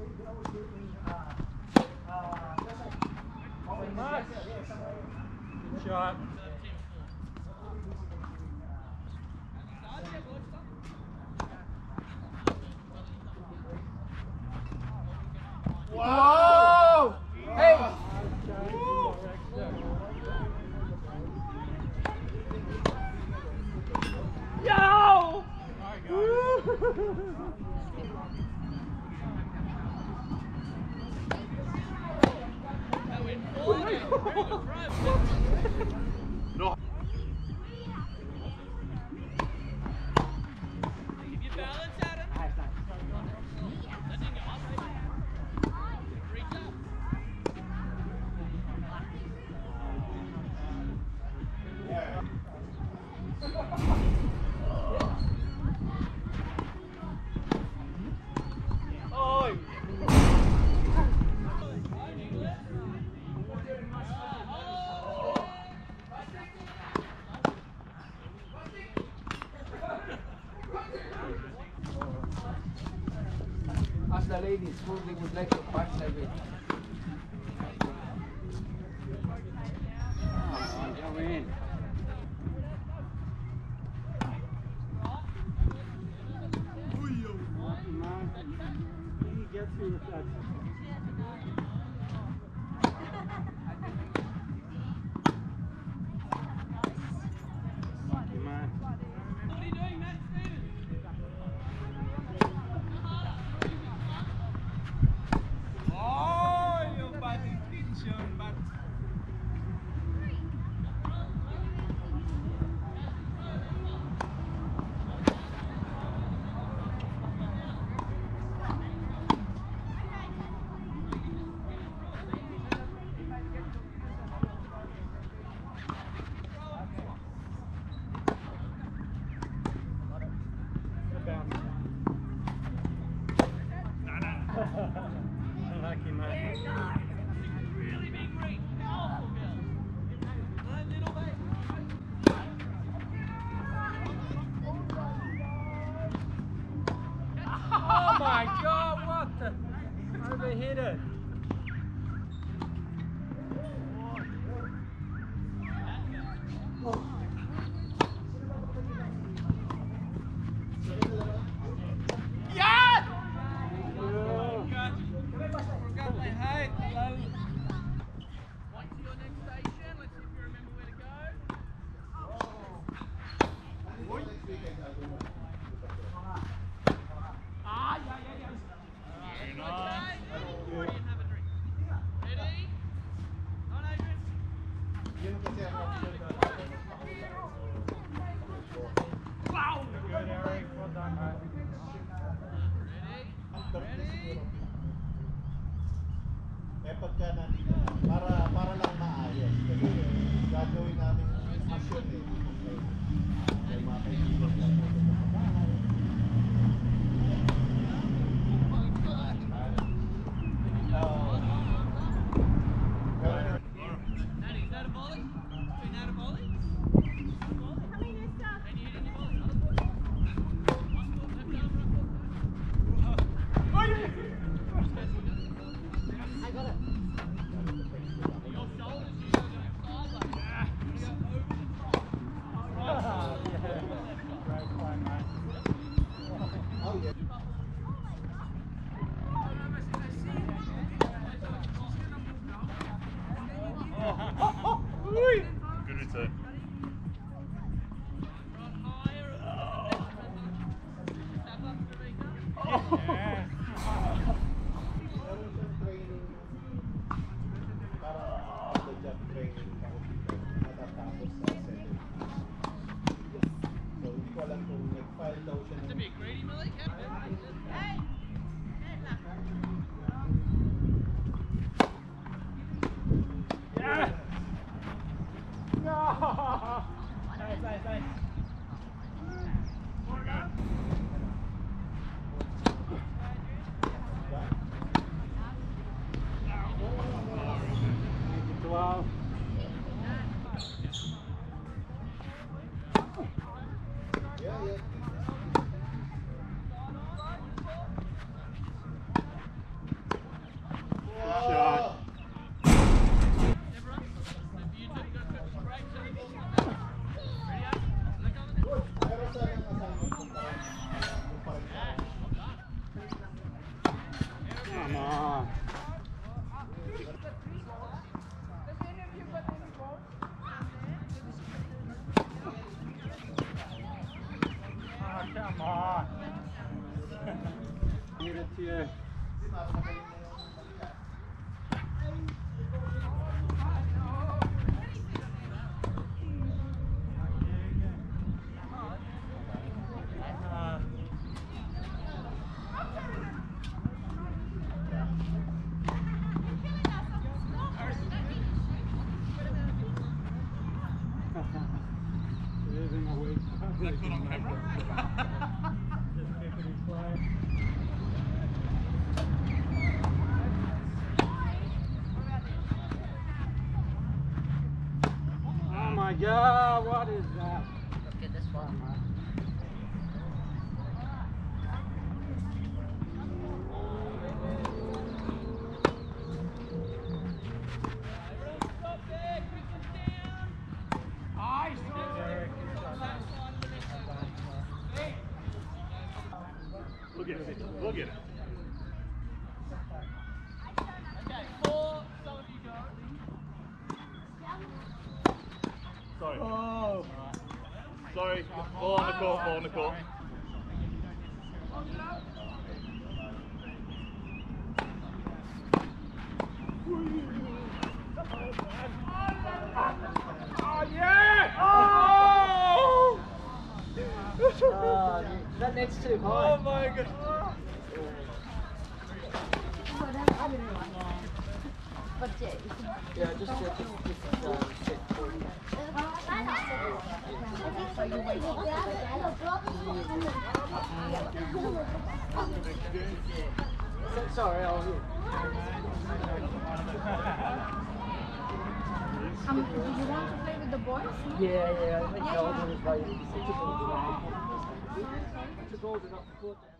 Good shot. Whoa! Hey! Yo! No. Keep your balance, Adam. That didn't go up, reach up. Oh! Ask the ladies who they would like to partner with. Go in. He gets you with that. What are you doing, Matt Stevens? Oh, yung batting tension, but lucky man. Really big reach. Powerful girl. No little bait. Oh my God! What the? Overhit it. Forgot they hate Talal. Point to your next station. Let's see if you remember where to go. Very Okay. nice. Already and have a drink. Ready? On, Adrian. Wow! Good, Eric. Well done, man. Ready? Eh pagka nandito na, para lang maayos. Kasi gagawin namin action eh. Kaya mga kaibigan lang po. Natty, is that a volley? Is that a volley? Can you hit any volley? I got it. Your shoulders, you gotta go sideways. You gotta go over the top. Yeah. Great play, mate. Come on. Oh, come on. Give it to you. That's good on camera. Just keep it in play. Oh my God, what is that? Let's get this one. Stop there, quick one down. Nice. Look at it. Look at it. Okay, 4. Some of you go. Sorry. Oh. Sorry. Ball on the court. Ball on the court. Oh yeah! Oh! That next too Oh high. my God! Yeah, just set. Sorry, I'll hear. Do you want to play with the boys? Yeah, I think Golden is right. Took all the court.